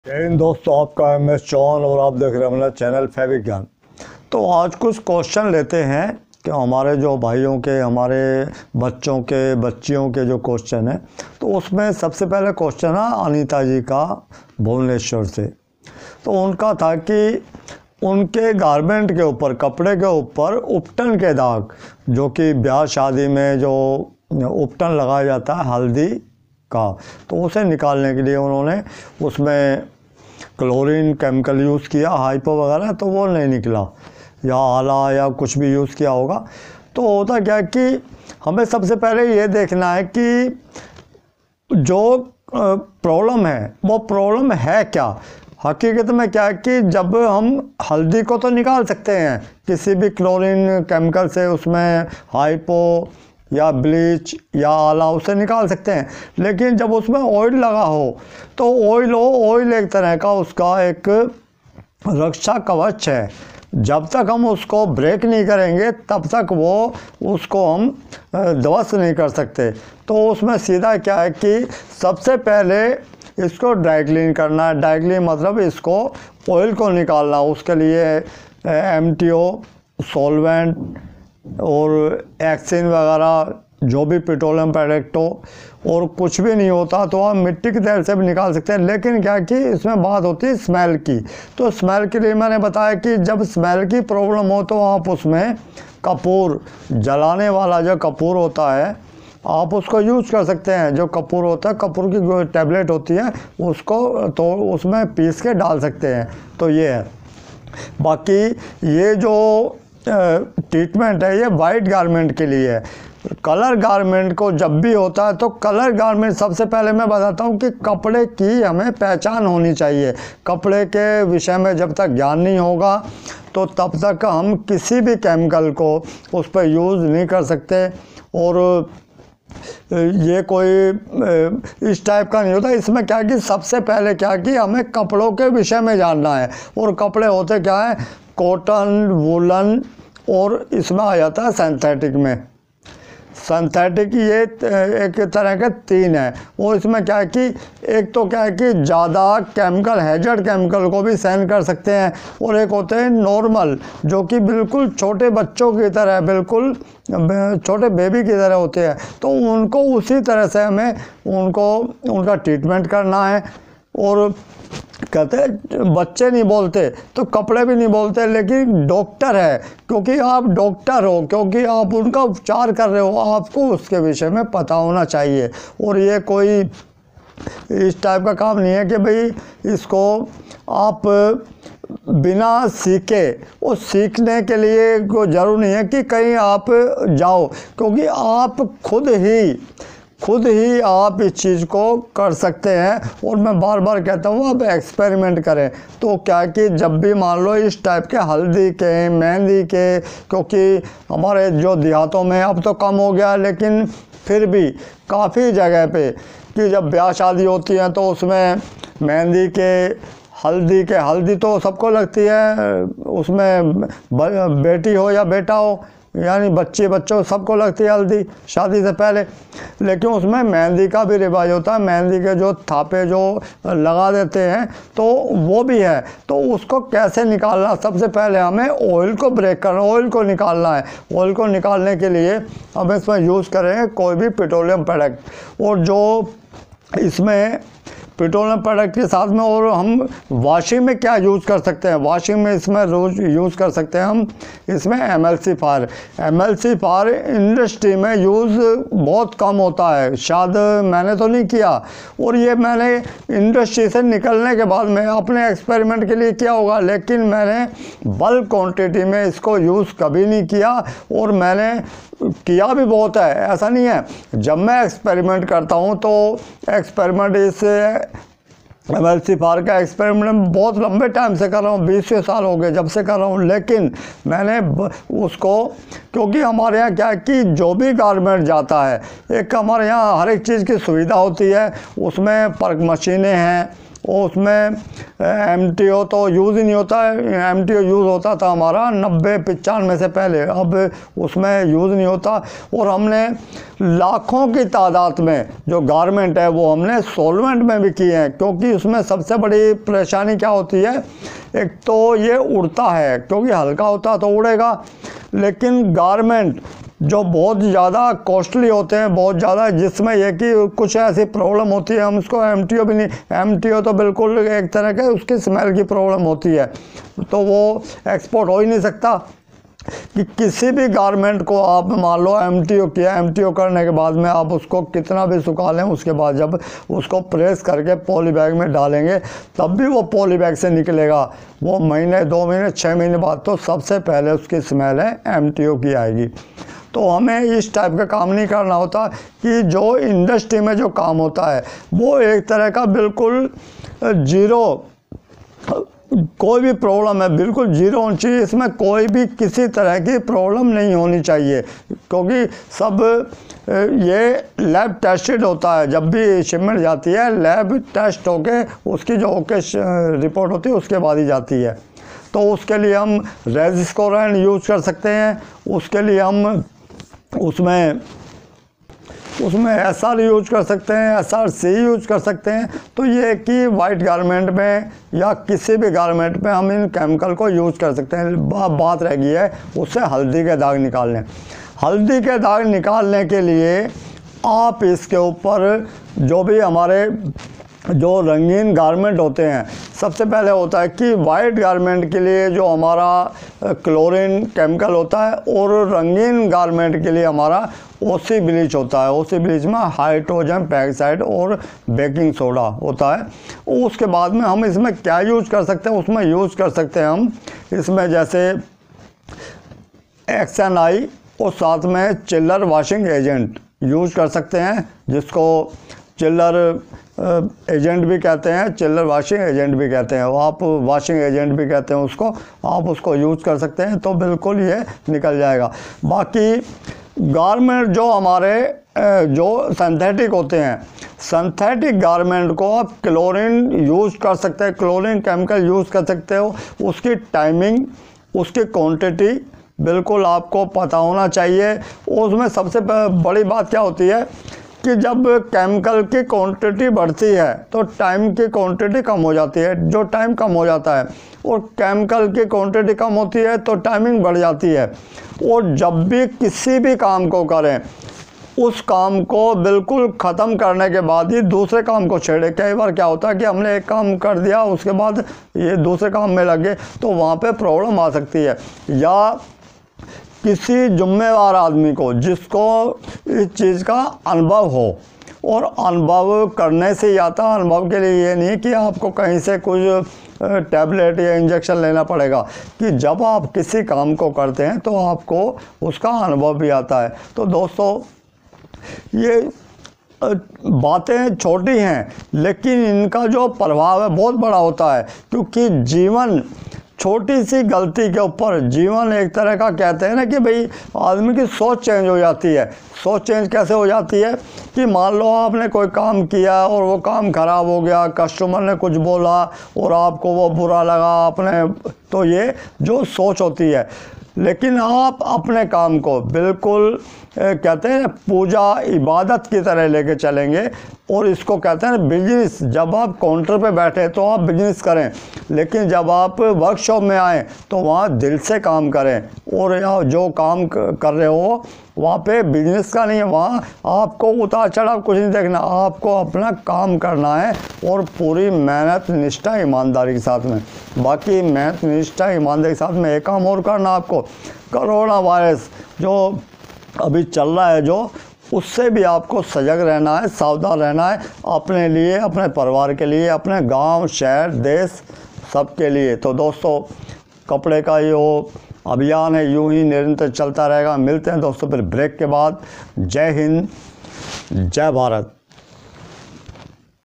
जय हिंद दोस्तों, आपका MS चौहान और आप देख रहे हैं अपना चैनल फैविक ज्ञान। तो आज कुछ क्वेश्चन लेते हैं कि हमारे जो भाइयों के, हमारे बच्चों के, बच्चियों के जो क्वेश्चन हैं। तो उसमें सबसे पहले क्वेश्चन है अनीता जी का भुवनेश्वर से। तो उनका था कि उनके गारमेंट के ऊपर, कपड़े के ऊपर उपटन के दाग, जो कि ब्याह शादी में जो उपटन लगाया जाता है हल्दी का, तो उसे निकालने के लिए उन्होंने उसमें क्लोरीन केमिकल यूज़ किया, हाइपो वगैरह, तो वो नहीं निकला, या आला या कुछ भी यूज़ किया होगा। तो होता क्या है कि हमें सबसे पहले ये देखना है कि जो प्रॉब्लम है वो प्रॉब्लम है क्या। हकीकत में क्या है कि जब हम हल्दी को तो निकाल सकते हैं किसी भी क्लोरीन केमिकल से, उसमें हाइपो या ब्लीच या आला उसे निकाल सकते हैं, लेकिन जब उसमें ऑयल लगा हो तो ऑयल एक तरह का उसका एक रक्षा कवच है। जब तक हम उसको ब्रेक नहीं करेंगे तब तक वो उसको हम ध्वस्त नहीं कर सकते। तो उसमें सीधा क्या है कि सबसे पहले इसको ड्राई क्लीन करना है। ड्राई क्लीन मतलब इसको ऑयल को निकालना, उसके लिए MTO सॉल्वेंट और एक्सिन वगैरह जो भी पेट्रोलियम प्रोडक्ट हो, और कुछ भी नहीं होता तो आप मिट्टी की तेल से भी निकाल सकते हैं। लेकिन क्या कि इसमें बात होती है स्मेल की। तो स्मेल के लिए मैंने बताया कि जब स्मेल की प्रॉब्लम हो तो आप उसमें कपूर, जलाने वाला जो कपूर होता है, आप उसको यूज़ कर सकते हैं। जो कपूर होता है, कपूर की जो टैबलेट होती है, उसको तो उसमें पीस के डाल सकते हैं। तो ये है। बाकी ये जो ट्रीटमेंट है ये वाइट गारमेंट के लिए है। कलर गारमेंट को जब भी होता है तो कलर गारमेंट, सबसे पहले मैं बताता हूँ कि कपड़े की हमें पहचान होनी चाहिए। कपड़े के विषय में जब तक ज्ञान नहीं होगा तो तब तक हम किसी भी केमिकल को उस पर यूज़ नहीं कर सकते। और ये कोई इस टाइप का नहीं होता। इसमें क्या कि सबसे पहले क्या कि हमें कपड़ों के विषय में जानना है। और कपड़े होते क्या है, कॉटन, वुलन, और इसमें आ जाता है सिंथेटिक में। सिंथेटिक ये एक तरह के तीन है। और इसमें क्या है कि एक तो क्या है कि ज़्यादा केमिकल, हैजर्ड केमिकल को भी सहन कर सकते हैं, और एक होते हैं नॉर्मल, जो कि बिल्कुल छोटे बच्चों की तरह, बिल्कुल छोटे बेबी की तरह होते हैं। तो उनको उसी तरह से हमें उनका ट्रीटमेंट करना है। और कहते हैं बच्चे नहीं बोलते तो कपड़े भी नहीं बोलते, लेकिन डॉक्टर है, क्योंकि आप डॉक्टर हो, क्योंकि आप उनका उपचार कर रहे हो, आपको उसके विषय में पता होना चाहिए। और ये कोई इस टाइप का काम नहीं है कि भाई इसको आप बिना सीखे, वो सीखने के लिए कोई ज़रूर नहीं है कि कहीं आप जाओ, क्योंकि आप खुद ही आप इस चीज़ को कर सकते हैं। और मैं बार बार कहता हूँ आप एक्सपेरिमेंट करें। तो क्या कि जब भी मान लो इस टाइप के हल्दी के, मेहंदी के, क्योंकि हमारे जो देहातों में अब तो कम हो गया, लेकिन फिर भी काफ़ी जगह पे कि जब ब्याह शादी होती है तो उसमें मेहंदी के, हल्दी तो सबको लगती है, उसमें बेटी हो या बेटा हो, यानी बच्चों सबको लगती है हल्दी शादी से पहले। लेकिन उसमें मेहंदी का भी रिवाज होता है। मेहंदी के जो थापे जो लगा देते हैं तो वो भी है। तो उसको कैसे निकालना, सबसे पहले हमें ऑयल को ब्रेक करना, ऑयल को निकालना है। ऑयल को निकालने के लिए हम इसमें यूज़ करेंगे कोई भी पेट्रोलियम प्रोडक्ट। और जो इसमें पेट्रोलियम प्रोडक्ट के साथ में, और हम वॉशिंग में क्या यूज़ कर सकते हैं, वॉशिंग में इसमें रोज़ यूज़ कर सकते हैं हम इसमें MLC फार इंडस्ट्री में यूज़ बहुत कम होता है, शायद मैंने तो नहीं किया। और ये मैंने इंडस्ट्री से निकलने के बाद में अपने एक्सपेरिमेंट के लिए किया होगा, लेकिन मैंने बल्क क्वांटिटी में इसको यूज़ कभी नहीं किया। और मैंने किया भी बहुत है, ऐसा नहीं है। जब मैं एक्सपेरिमेंट करता हूँ तो एक्सपेरिमेंट इस MLC फार का एक्सपेरिमेंट बहुत लंबे टाइम से कर रहा हूँ, 20 साल हो गए जब से कर रहा हूँ। लेकिन मैंने उसको, क्योंकि हमारे यहाँ क्या है कि जो भी गारमेंट जाता है, एक हमारे यहाँ हर एक चीज़ की सुविधा होती है। उसमें पर्क मशीनें हैं, वो उसमें MTO तो यूज़ ही नहीं होता है। MTO यूज़ होता था हमारा 90-95 में से पहले, अब उसमें यूज़ नहीं होता। और हमने लाखों की तादाद में जो गारमेंट है वो हमने सॉल्वेंट में भी किए हैं, क्योंकि उसमें सबसे बड़ी परेशानी क्या होती है, एक तो ये उड़ता है, क्योंकि हल्का होता तो उड़ेगा, लेकिन गारमेंट जो बहुत ज़्यादा कॉस्टली होते हैं, बहुत ज़्यादा, जिसमें यह कि कुछ ऐसी प्रॉब्लम होती है, हम उसको MTO भी नहीं, MTO तो बिल्कुल एक तरह के उसकी स्मेल की प्रॉब्लम होती है, तो वो एक्सपोर्ट हो ही नहीं सकता। कि किसी भी गारमेंट को आप मान लो MTO किया, MTO करने के बाद में आप उसको कितना भी सुखा लें, उसके बाद जब उसको प्रेस करके पॉली बैग में डालेंगे तब भी वो पॉली बैग से निकलेगा, वो महीने 2 महीने 6 महीने बाद तो सबसे पहले उसकी स्मेल है MTO की आएगी। तो हमें इस टाइप का काम नहीं करना होता कि जो इंडस्ट्री में जो काम होता है वो एक तरह का बिल्कुल जीरो, कोई भी प्रॉब्लम है बिल्कुल जीरो होनी चाहिए, इसमें कोई भी किसी तरह की प्रॉब्लम नहीं होनी चाहिए, क्योंकि सब ये लैब टेस्टेड होता है। जब भी शिपमेंट जाती है लैब टेस्ट होके उसकी जो ओके रिपोर्ट होती है उसके बाद ही जाती है। तो उसके लिए हम रेजिस्कोरेंट यूज़ कर सकते हैं, उसके लिए हम उसमें SR यूज कर सकते हैं, SRC यूज कर सकते हैं। तो ये कि वाइट गारमेंट में या किसी भी गारमेंट में हम इन केमिकल को यूज़ कर सकते हैं। बात रह गई है उससे हल्दी के दाग निकालने। हल्दी के दाग निकालने के लिए आप इसके ऊपर जो भी हमारे जो रंगीन गारमेंट होते हैं, सबसे पहले होता है कि वाइट गारमेंट के लिए जो हमारा क्लोरीन केमिकल होता है, और रंगीन गारमेंट के लिए हमारा OC ब्लीच होता है। OC ब्लीच में हाइड्रोजन पेरोक्साइड और बेकिंग सोडा होता है। उसके बाद में हम इसमें क्या यूज कर सकते हैं, उसमें यूज कर सकते हैं हम इसमें जैसे XNI और साथ में चिल्लर वॉशिंग एजेंट यूज कर सकते हैं, जिसको चिल्लर एजेंट भी कहते हैं, चिल्लर वॉशिंग एजेंट भी कहते हैं, आप वॉशिंग एजेंट भी कहते हैं उसको, आप उसको यूज़ कर सकते हैं, तो बिल्कुल ये निकल जाएगा। बाकी गारमेंट जो हमारे जो सिंथेटिक होते हैं, सिंथेटिक गारमेंट को आप क्लोरीन यूज़ कर सकते हैं, क्लोरीन केमिकल यूज़ कर सकते हो। उसकी टाइमिंग, उसकी क्वांटिटी बिल्कुल आपको पता होना चाहिए। उसमें सबसे बड़ी बात क्या होती है कि जब केमिकल की क्वांटिटी बढ़ती है तो टाइम की क्वांटिटी कम हो जाती है, जो टाइम कम हो जाता है, और केमिकल की क्वांटिटी कम होती है तो टाइमिंग बढ़ जाती है। और जब भी किसी भी काम को करें, उस काम को बिल्कुल ख़त्म करने के बाद ही दूसरे काम को छेड़े। कई बार क्या होता है कि हमने एक काम कर दिया, उसके बाद ये दूसरे काम में लगे, तो वहाँ पे प्रॉब्लम आ सकती है। या किसी जिम्मेवार आदमी को जिसको इस चीज़ का अनुभव हो, और अनुभव करने से ही आता, अनुभव के लिए ये नहीं कि आपको कहीं से कुछ टैबलेट या इंजेक्शन लेना पड़ेगा, कि जब आप किसी काम को करते हैं तो आपको उसका अनुभव भी आता है। तो दोस्तों ये बातें छोटी हैं, लेकिन इनका जो प्रभाव है बहुत बड़ा होता है, क्योंकि जीवन छोटी सी गलती के ऊपर, जीवन एक तरह का कहते हैं ना कि भाई आदमी की सोच चेंज हो जाती है। सोच चेंज कैसे हो जाती है कि मान लो आपने कोई काम किया और वो काम ख़राब हो गया, कस्टमर ने कुछ बोला और आपको वो बुरा लगा, आपने, तो ये जो सोच होती है। लेकिन आप अपने काम को बिल्कुल कहते हैं पूजा इबादत की तरह लेके चलेंगे, और इसको कहते हैं बिजनेस। जब आप काउंटर पे बैठे तो आप बिजनेस करें, लेकिन जब आप वर्कशॉप में आएँ तो वहाँ दिल से काम करें, और जो काम कर रहे हो वहाँ पे बिजनेस का नहीं है, वहाँ आपको उतार चढ़ाव कुछ नहीं देखना, आपको अपना काम करना है, और पूरी मेहनत निष्ठा ईमानदारी के साथ में। बाकी मेहनत निष्ठा ईमानदारी के साथ में एक काम और करना, आपको कोरोना वायरस जो अभी चल रहा है, जो उससे भी आपको सजग रहना है, सावधान रहना है, अपने लिए, अपने परिवार के लिए, अपने गांव, शहर, देश, सबके लिए। तो दोस्तों कपड़े का ये अभियान है, यूं ही निरंतर चलता रहेगा। मिलते हैं दोस्तों फिर ब्रेक के बाद। जय हिंद, जय भारत।